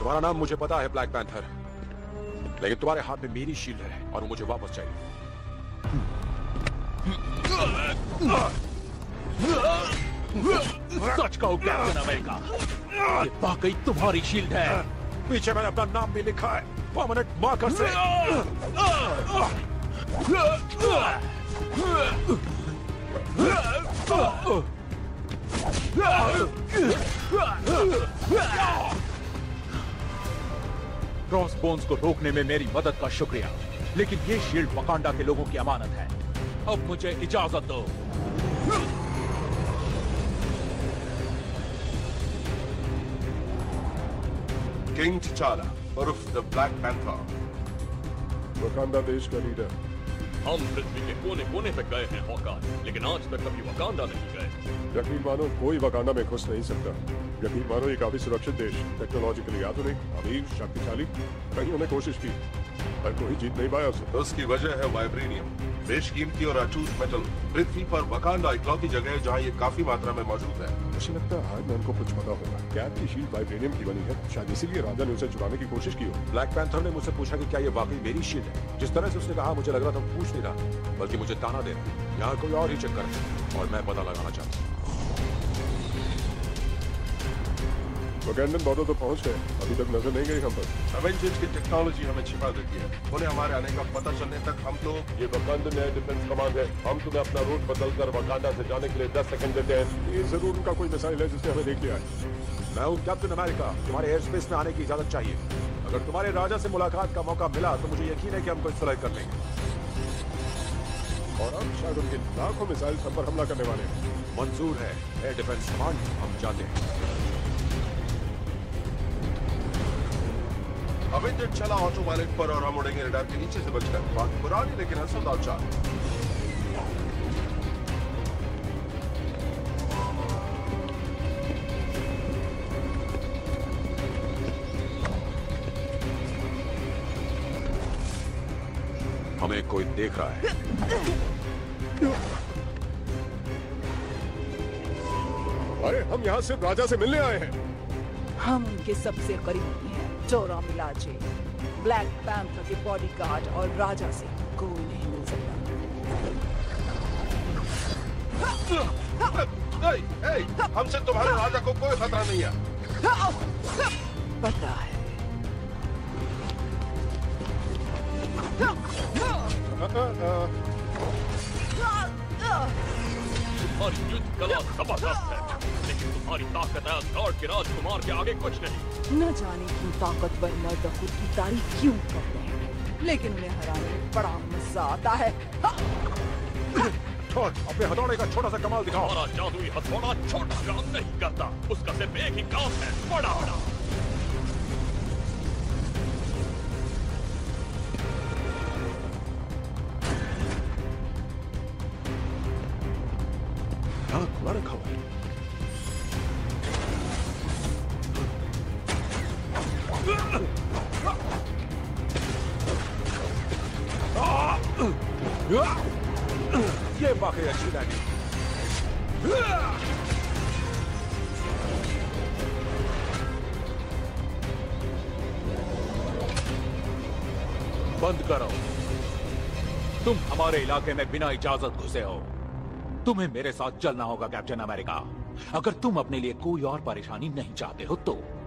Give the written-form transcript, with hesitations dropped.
तुम्हारा नाम मुझे पता है ब्लैक पैंथर, लेकिन तुम्हारे हाथ में मेरी शील्ड है और वो मुझे वापस चाहिए। सच कहो कैप्टन अमेरिका, ये वाकई तुम्हारी शील्ड है। पीछे मैंने अपना नाम भी लिखा है परमानेंट मार्कर से। क्रॉसबोन्स को रोकने में मेरी मदद का शुक्रिया, लेकिन ये शील्ड वकांडा के लोगों की अमानत है। अब मुझे इजाजत दो। किंग t'Challa उर्फ द ब्लैक पैंथर, वकांडा देश का लीडर। हम पृथ्वी के कोने कोने पे गए हैं हॉकाय, लेकिन आज तक कभी वकांडा नहीं गए। यकीन मानो कोई वकांडा में घुस नहीं सकता। यकीन मानो ये काफी सुरक्षित देश, टेक्नोलॉजिकली आधुनिक, अमीर, शक्तिशाली। कईयों ने कोशिश की पर कोई जीत नहीं पाया उसे। उसकी वजह है वाइब्रेनियम, बेशकीमती और अटूट मेटल। पृथ्वी पर वकांडा इकलौती जगह है जहाँ ये काफी मात्रा में मौजूद है। मुझे लगता है हार्ड मैन को कुछ पता होगा। कैप की शील्ड वाइब्रेनियम की बनी है, शायद इसीलिए राजा ने उसे चुराने की कोशिश की हो। ब्लैक पैंथर ने मुझसे पूछा कि क्या ये वाकई मेरी शील्ड है। जिस तरह से उसने कहा मुझे लग रहा था पूछ नहीं रहा, बल्कि मुझे ताना दे रहा। यहाँ कोई और ही चक्कर है और मैं पता लगाना चाहता हूँ। वैकेंडन बॉर्डर तो पहुंच गए, अभी तक नजर नहीं गई हम पर। एवेंजर्स की टेक्नोलॉजी हमें छिपा देती है, उन्हें हमारे आने का पता चलने तक हम लोग। ये वकांडन एयर डिफेंस कमांड है, हम तुम्हें अपना रूट बदलकर वकांडा से जाने के लिए 10 सेकंड देते हैं। ये जरूर उनका कोई मिसाइल है जिसने हमें देख लिया है। मैं हूँ कैप्टन अमेरिका, तुम्हारे एयर स्पेस में आने की इजाजत चाहिए। अगर तुम्हारे राजा से मुलाकात का मौका मिला तो मुझे यकीन है कि हम कोई सुलह कर लेंगे। और अब शायद उनके लाखों मिसाइल हम पर हमला करने वाले हैं। मंजूर है एयर डिफेंस कमांड, हम जाते हैं। अवेंजर चला ऑटो पायलट पर और हम उड़ेंगे रडार के नीचे से बचकर। बात पुरानी लेकिन असरदार चाल। हमें कोई देख रहा है। अरे हम यहाँ सिर्फ राजा से मिलने आए हैं। हम उनके सबसे करीबी हैं, चोरा मिलाजे। ब्लैक पैंथर के बॉडीगार्ड और राजा से कोई नहीं मिल सकता। हमसे तुम्हारे राजा को कोई खतरा नहीं है। पता है। तुम्हारी युद्ध कला जबरदस्त है, लेकिन तुम्हारी ताकत एस्गार्ड के राजकुमार के आगे कुछ नहीं। न जाने क्यों ताकतवर मर्द खुद की तारीफ क्यों करते हैं, लेकिन उन्हें हराने में बड़ा मजा आता है। अपने हथौड़े का छोटा सा कमाल दिखाओ। हमारा जादुई हथौड़ा छोटा काम नहीं करता, उसका सिर्फ एक ही काम है, बड़ा बड़ा। खुला रखा हुआ है। ये वाकई अच्छी लगी। बंद करो। तुम हमारे इलाके में बिना इजाजत घुसे हो। तुम्हें मेरे साथ चलना होगा कैप्टन अमेरिका। अगर तुम अपने लिए कोई और परेशानी नहीं चाहते हो तो